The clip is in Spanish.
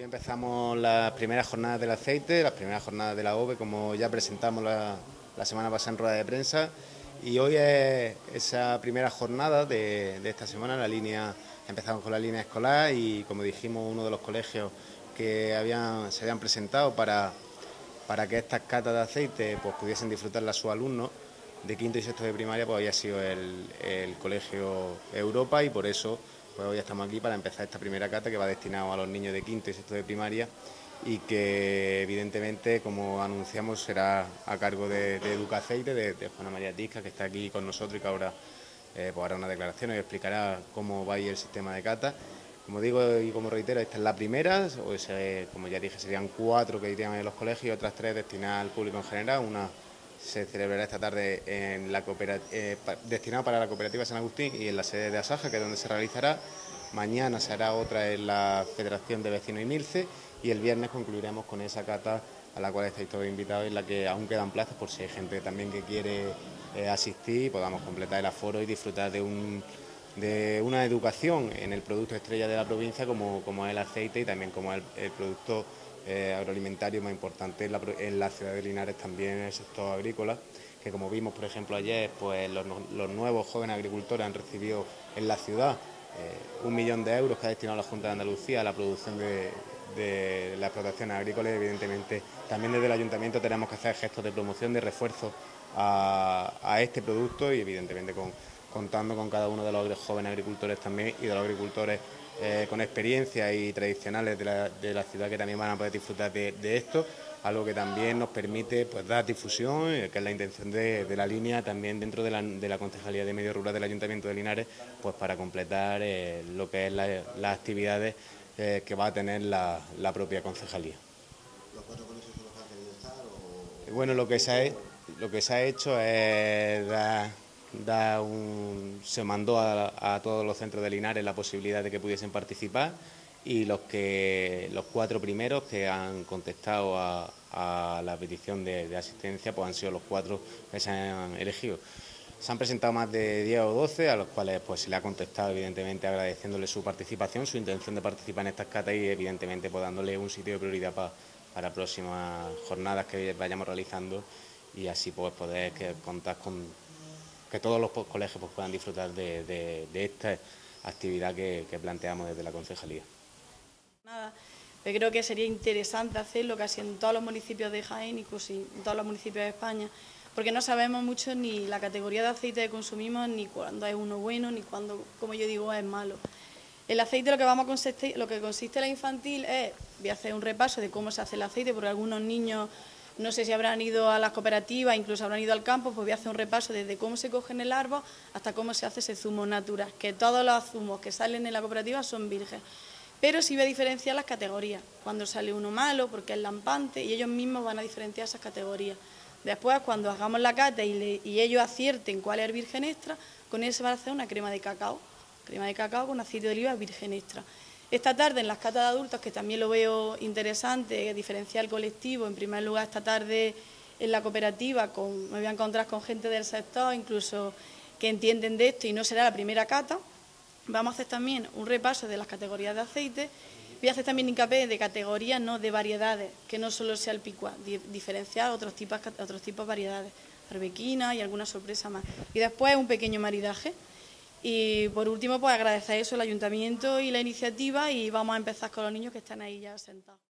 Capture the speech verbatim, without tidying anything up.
Empezamos las primeras jornadas del aceite, las primeras jornadas de la O V E, como ya presentamos la, la semana pasada en rueda de prensa, y hoy es esa primera jornada de, de esta semana. La línea, empezamos con la línea escolar y, como dijimos, uno de los colegios que habían, se habían presentado para, para que estas catas de aceite pues, pudiesen disfrutarlas sus alumnos de quinto y sexto de primaria, pues había sido el, el Colegio Europa, y por eso pues hoy estamos aquí para empezar esta primera cata que va destinado a los niños de quinto y sexto de primaria y que evidentemente, como anunciamos, será a cargo de, de Educaceite, de, de Juana María Tisca, que está aquí con nosotros y que ahora eh, pues hará una declaración y explicará cómo va a ir el sistema de cata. Como digo y como reitero, esta es la primera, o ese, como ya dije, serían cuatro que irían en los colegios y otras tres destinadas al público en general. Una se celebrará esta tarde en la eh, destinado para la cooperativa San Agustín y en la sede de Asaja, que es donde se realizará. Mañana se hará otra en la Federación de Vecinos y Milce, y el viernes concluiremos con esa cata a la cual estáis todos invitados, en la que aún quedan plazas por si hay gente también que quiere eh, asistir y podamos completar el aforo y disfrutar de un de una educación en el producto estrella de la provincia como, como es el aceite, y también como es el, el producto eh, agroalimentario más importante en la, en la ciudad de Linares, también en el sector agrícola, que como vimos por ejemplo ayer, pues los, los nuevos jóvenes agricultores han recibido en la ciudad eh, un millón de euros que ha destinado la Junta de Andalucía a la producción de, de las explotaciones agrícolas. Evidentemente también desde el Ayuntamiento tenemos que hacer gestos de promoción, de refuerzo a, a este producto, y evidentemente con contando con cada uno de los jóvenes agricultores también y de los agricultores eh, con experiencia y tradicionales de la, de la ciudad, que también van a poder disfrutar de, de esto, algo que también nos permite pues dar difusión, eh, que es la intención de, de la línea también dentro de la, de la Concejalía de Medio Rural del Ayuntamiento de Linares, pues para completar eh, lo que es la, las actividades eh, que va a tener la, la propia concejalía. ¿Los cuatro colegios son los que han querido estar? O... Bueno, lo que se ha, lo que se ha hecho es dar... Da un, se mandó a, a todos los centros de Linares la posibilidad de que pudiesen participar, y los que los cuatro primeros que han contestado a, a la petición de, de asistencia pues han sido los cuatro que se han elegido. Se han presentado más de diez o doce, a los cuales pues se le ha contestado evidentemente agradeciéndole su participación, su intención de participar en estas catas, y evidentemente pues dándole un sitio de prioridad para, para próximas jornadas que vayamos realizando, y así pues poder que, contar con que todos los colegios pues, puedan disfrutar de, de, de esta actividad que, que planteamos desde la concejalía. Nada, yo creo que sería interesante hacerlo casi en todos los municipios de Jaén, incluso en todos los municipios de España, porque no sabemos mucho ni la categoría de aceite que consumimos, ni cuándo es uno bueno, ni cuándo, como yo digo, es malo. El aceite, lo que vamos a consistir, lo que consiste en la infantil es, voy a hacer un repaso de cómo se hace el aceite, porque algunos niños no sé si habrán ido a las cooperativas, incluso habrán ido al campo, pues voy a hacer un repaso desde cómo se coge en el árbol hasta cómo se hace ese zumo natural, que todos los zumos que salen en la cooperativa son virgen. Pero sí voy a diferenciar las categorías, cuando sale uno malo, porque es lampante, y ellos mismos van a diferenciar esas categorías. Después, cuando hagamos la cata y, le, y ellos acierten cuál es el virgen extra, con eso se va a hacer una crema de cacao, crema de cacao con aceite de oliva virgen extra. Esta tarde en las catas de adultos, que también lo veo interesante, diferenciar el colectivo, en primer lugar esta tarde en la cooperativa con, me voy a encontrar con gente del sector, incluso que entienden de esto, y no será la primera cata. Vamos a hacer también un repaso de las categorías de aceite, voy a hacer también hincapié de categorías, no de variedades, que no solo sea el picuá, diferenciar otros tipos, otros tipos de variedades, arbequina y alguna sorpresa más. Y después un pequeño maridaje. Y por último, pues agradecer eso al Ayuntamiento y la iniciativa, y vamos a empezar con los niños que están ahí ya sentados.